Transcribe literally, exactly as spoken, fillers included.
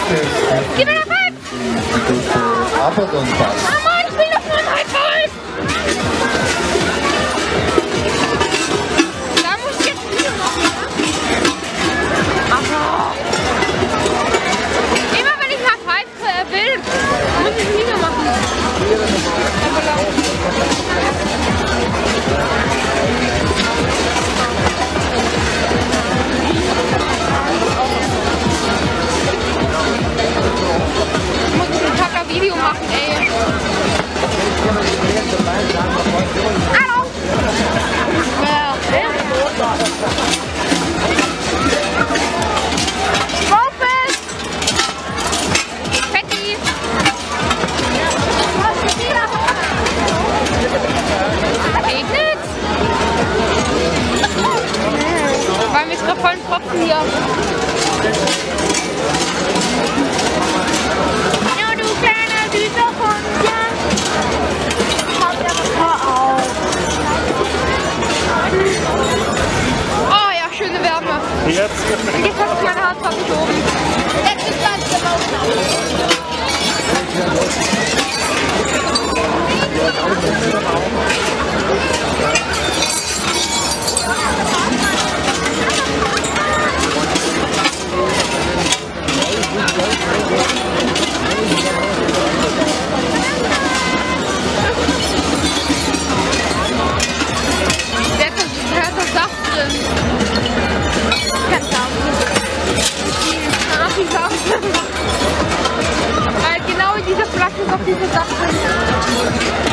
Gib mir noch High! Gruppe Abaddon Pass. Oh Mann, ich will doch nur ein High Five! Da muss ich jetzt wieder machen, ne? Aber immer wenn ich High Five will, muss ich wieder machen. Ich muss ein kacker Video machen, ey. Hallo! Ja. Rufus! Fetti! Regnet's? Weil wir gerade voll Tropfen hier. Ja, du kleiner süßer Hund, ja. Oh ja, schöne Wärme. Jetzt. Jetzt hat sich meine Haarfarbe geschoben. Jetzt ist ganz genau. Da ist noch Saft drin. Kein Saft. Weil genau in dieser Flasche ist auch dieser Saft drin.